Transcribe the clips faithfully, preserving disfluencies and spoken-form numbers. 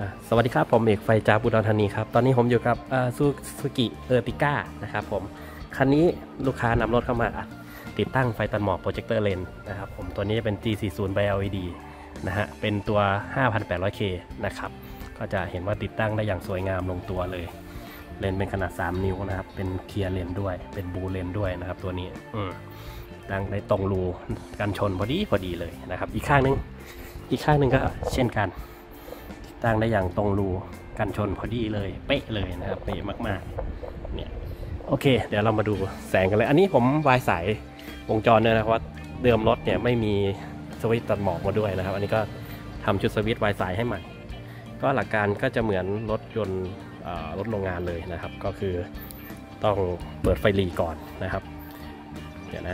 สวัสดีครับผมเอกไฟจากอุดรธานีครับตอนนี้ผมอยู่กับซูซูกิเออร์ติก้านะครับผมคันนี้ลูกค้านำรถเข้ามาติดตั้งไฟตัดหมอกโปรเจคเตอร์เลนนะครับผมตัวนี้เป็น จี สี่สิบ by แอล อี ดี นะฮะเป็นตัว ห้าพันแปดร้อยเค นะครับก็จะเห็นว่าติดตั้งได้อย่างสวยงามลงตัวเลยเลนเป็นขนาดสามนิ้วนะครับเป็นเคลียร์เลนด้วยเป็นบูเลนด้วยนะครับตัวนี้อืมตั้งได้ตรงรูกันชนพอดีพอดีเลยนะครับอีกข้างนึงอีกข้างนึงก็เช่นกันตั้งได้อย่างตรงรูกันชนพอดีเลยเป๊ะเลยนะครับเป๊ะมากๆเนี่ยโอเคเดี๋ยวเรามาดูแสงกันเลยอันนี้ผมวายสายวงจรเนี่ยนะครับว่าเดิมรถเนี่ยไม่มีสวิตช์ตัดหมอกมาด้วยนะครับอันนี้ก็ทำชุดสวิตช์วายสายให้ใหม่ก็หลักการก็จะเหมือนรถยนต์รถโรงงานเลยนะครับก็คือต้องเปิดไฟหลีก่อนนะครับเดี๋ยวนะ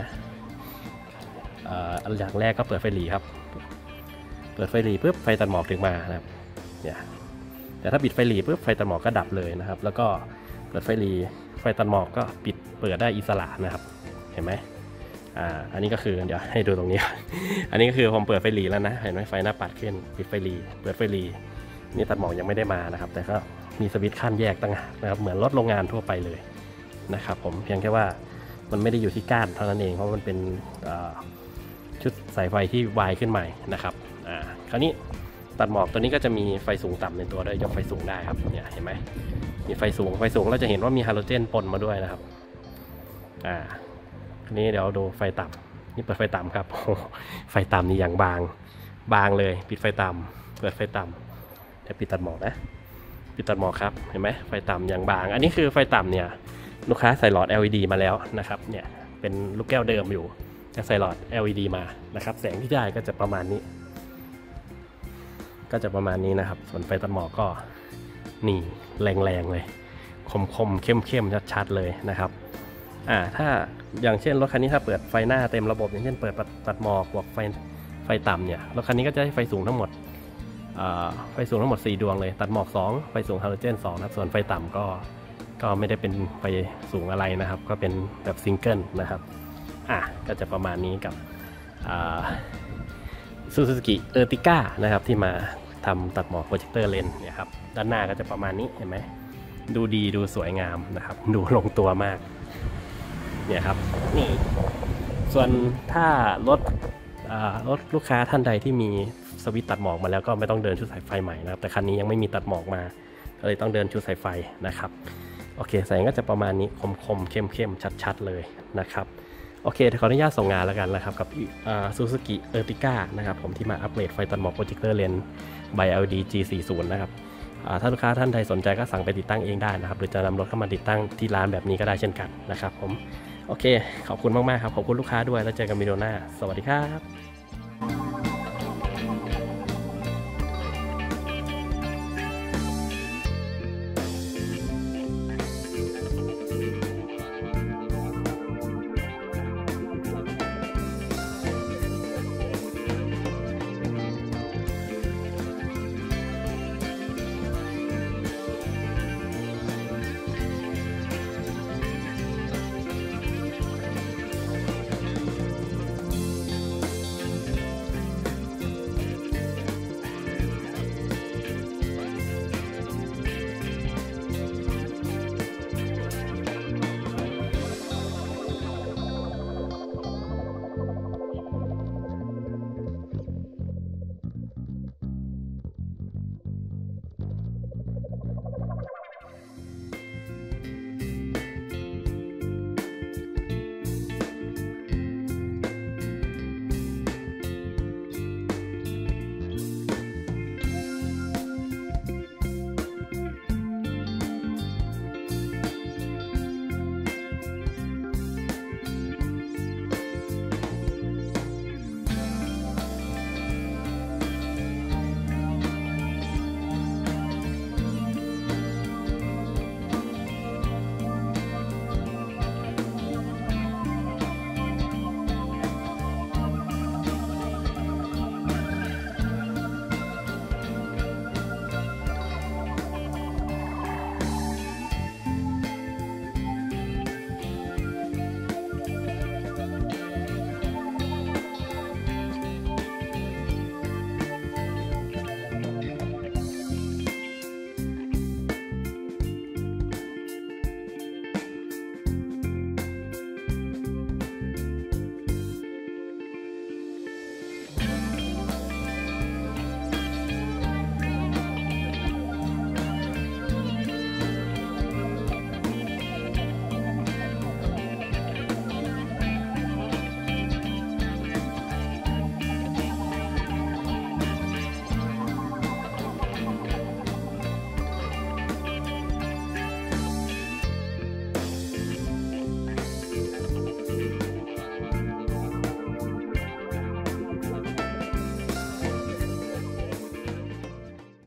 อันอย่างแรกก็เปิดไฟหลีครับเปิดไฟหลีปุ๊บไฟตัดหมอกถึงมานะครับเนี่ยแต่ถ้าปิดไฟหลีปุ๊บไฟตัดหมอกก็ดับเลยนะครับแล้วก็เปิดไฟหลีไฟตัดหมอกก็ปิดเปิดได้อิสระนะครับเห็นไหมอ่าอันนี้ก็คือเดี๋ยวให้ดูตรงนี้ อันนี้ก็คือผมเปิดไฟหลีแล้วนะเห็นไหมไฟหน้าปัดขึ้นปิดไฟหลีเปิดไฟหลีนี่ตัดหมอกยังไม่ได้มานะครับแต่ก็มีสวิตช์ขั้นแยกต่างหากนะครับเหมือนรถโรงงานทั่วไปเลยนะครับผมเพียงแค่ว่ามันไม่ได้อยู่ที่ก้านเท่านั้นเองเพราะมันเป็นชุดสายไฟที่วายขึ้นใหม่นะครับอ่าคราวนี้ตัดหมอกตัวนี้ก็จะมีไฟสูงต่ำในตัวด้วยยกไฟสูงได้ครับเนี่ยเห็นไหมมีไฟสูงไฟสูงเราจะเห็นว่ามีฮาโลเจนปนมาด้วยนะครับอ่าทีนี้เดี๋ยวดูไฟต่ำนี่เปิดไฟต่ำครับไฟต่ำนี่อย่างบางบางเลยปิดไฟต่ำเปิดไฟต่ำจะปิดตัดหมอกนะปิดตัดหมอกครับเห็นไหมไฟต่ำอย่างบางอันนี้คือไฟต่ำเนี่ยลูกค้าใส่หลอด แอล อี ดี มาแล้วนะครับเนี่ยเป็นลูกแก้วเดิมอยู่จะใส่หลอด แอล อี ดี มานะครับแสงที่ได้ก็จะประมาณนี้ก็จะประมาณนี้นะครับส่วนไฟตัดหมอกก็นี่แรงๆเลยคมๆเข้มๆชัดๆเลยนะครับอ่าถ้าอย่างเช่นรถคันนี้ถ้าเปิดไฟหน้าเต็มระบบอย่างเช่นเปิดตัดหมอกบวกไฟไฟต่ำเนี่ยรถคันนี้ก็จะให้ไฟสูงทั้งหมดไฟสูงทั้งหมดสี่ดวงเลยตัดหมอกสองไฟสูงฮาโลเจนสองนะครับส่วนไฟต่ำก็ก็ไม่ได้เป็นไฟสูงอะไรนะครับก็เป็นแบบซิงเกิลนะครับอ่ะก็จะประมาณนี้กับซูซูกิเออร์ติก้านะครับที่มาทำตัดหมอกโปรเจคเตอร์เลนเนี่ยครับด้านหน้าก็จะประมาณนี้เห็นไหมดูดีดูสวยงามนะครับดูลงตัวมากเนี่ยครับนี่ส่วนถ้ารถรถลูกค้าท่านใดที่มีสวิตช์ตัดหมอกมาแล้วก็ไม่ต้องเดินชุดสายไฟใหม่นะครับแต่คันนี้ยังไม่มีตัดหมอกมาก็เลยต้องเดินชุดสายไฟนะครับโอเคแสงก็จะประมาณนี้คมๆเข้มๆชัดๆเลยนะครับโอเคขออนุญาตส่งงานแล้วกันนะครับกับซูซูกิเออร์ติก้านะครับผมที่มาอัปเกรดไฟตัดหมอกโปรเจคเตอร์เลนส์ by แอล อี ดี จี สี่สิบ นะครับถ้าลูกค้าท่านใดสนใจก็สั่งไปติดตั้งเองได้นะครับหรือจะนำรถเข้ามาติดตั้งที่ร้านแบบนี้ก็ได้เช่นกันนะครับผมโอเคขอบคุณมากๆครับขอบคุณลูกค้าด้วยแล้วเจอกันวิดีโอหน้าสวัสดีครับ